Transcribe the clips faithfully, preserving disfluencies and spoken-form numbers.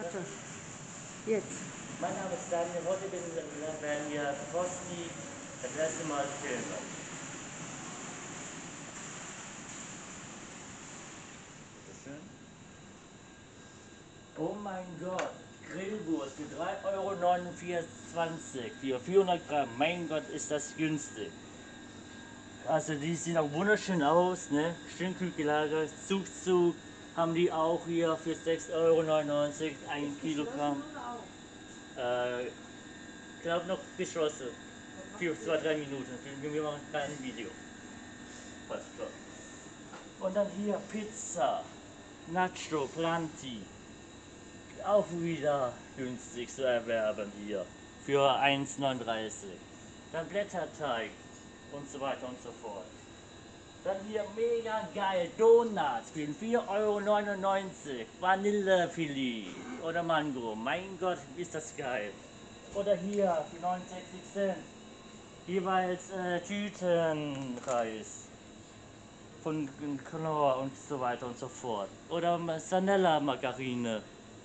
Leute, jetzt. Mein Name ist Daniel, heute bin, werden wir Frosty das erste Mal filmen. Bitteschön. Oh mein Gott, Grillwurst für drei Euro neunundvierzig für vierhundert Gramm. Mein Gott, ist das günstig. Also die sehen auch wunderschön aus, ne? Schön kühl gelagert. Zugzug haben die auch hier für sechs Euro neunundneunzig, ein Kilogramm. Äh, ich glaube noch geschlossen. Für zwei, drei Minuten. Wir machen ein Video. Passt schon. Und dann hier Pizza, Nacho, Planti. Auch wieder günstig zu erwerben hier. Für eins neununddreißig. Dann Blätterteig und so weiter und so fort. Dann hier mega geil Donuts für vier Euro neunundneunzig. Vanillefilet oder Mango. Mein Gott, ist das geil. Oder hier für neunundsechzig Cent. Jeweils äh, Tütenreis von Knorr und so weiter und so fort. Oder Sanella Margarine.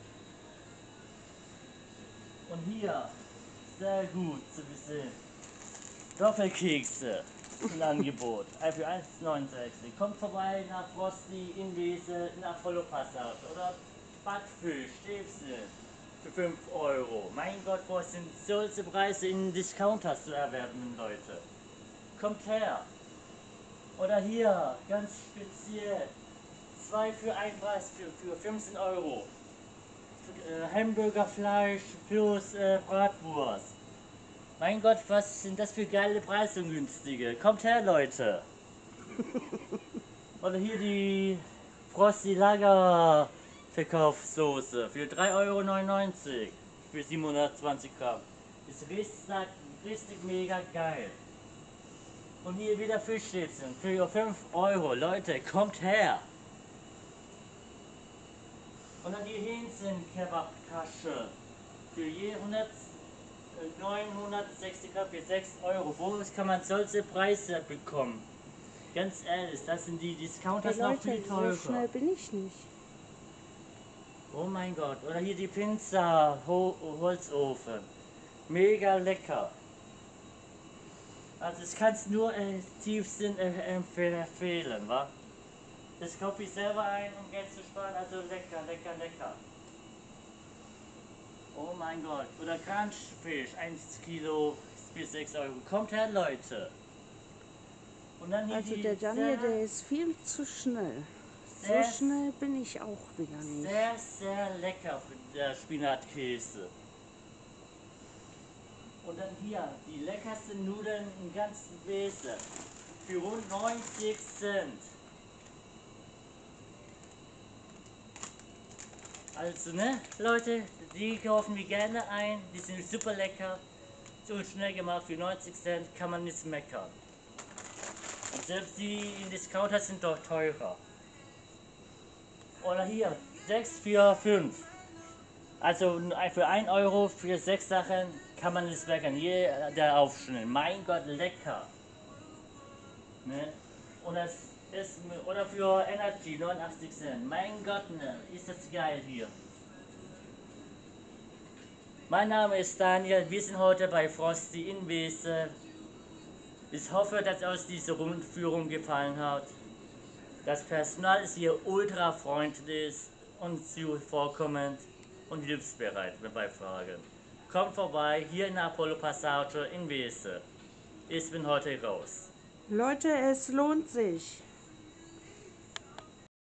Und hier, sehr gut zu wissen, Doppelkekse im Angebot, für eins neunundsechzig. Kommt vorbei nach Frosty in Wesel, nach Follow Passage oder Backfisch, Stäbchen für fünf Euro. Mein Gott, wo sind solche Preise in Discounters zu erwerben, Leute? Kommt her! Oder hier, ganz speziell, zwei für einen Preis für, für fünfzehn Euro. Äh, Hamburgerfleisch plus äh, Bratwurst. Mein Gott, was sind das für geile Preise und günstige? Kommt her, Leute! Oder hier die Frosty Lager Verkaufssoße für drei Euro neunundneunzig für siebenhundertzwanzig Gramm. Ist richtig, richtig mega geil. Und hier wieder Fischstäbchen für fünf Euro. Leute, kommt her! Und dann die Hähnchen-Kebab-Kasche für je hundert, neunhundertsechzig Gramm für sechs Euro. Wo kann man solche Preise bekommen? Ganz ehrlich, das sind die Discounters Hey noch Leute, viel teurer. so schnell bin ich nicht. Oh mein Gott, oder hier die Pizza Ho Holzofen. Mega lecker. Also ich kann es nur im tiefsten äh, empfehlen, wa? Das kaufe ich selber ein, um Geld zu sparen, also lecker, lecker, lecker. Oh mein Gott, oder Crunchfisch, ein Kilo bis sechs Euro. Kommt her, Leute. Und dann hier Also die der Daniel, sehr, der ist viel zu schnell. So sehr, schnell bin ich auch wieder nicht. sehr, sehr lecker, der Spinatkäse. Und dann hier, die leckersten Nudeln im ganzen Wesen. Für rund neunzig Cent. Also ne, Leute, die kaufen wir gerne ein. Die sind super lecker. So schnell gemacht, für neunzig Cent kann man nichts meckern. Und selbst die in Discounter sind doch teurer. Oder hier, sechs für fünf. Also für ein Euro für sechs Sachen kann man nichts meckern. Jeder Aufschnitt. Mein Gott, lecker. Ne? Und das ist, oder für Energy neunundachtzig Cent. Mein Gott, ne, ist das geil hier. Mein Name ist Daniel, wir sind heute bei Frosty in Wesel. Ich hoffe, dass euch diese Rundführung gefallen hat. Das Personal ist hier ultra freundlich und zuvorkommend und hilfsbereit bei Fragen. Kommt vorbei hier in der Apollo Passage in Wesel. Ich bin heute raus. Leute, es lohnt sich.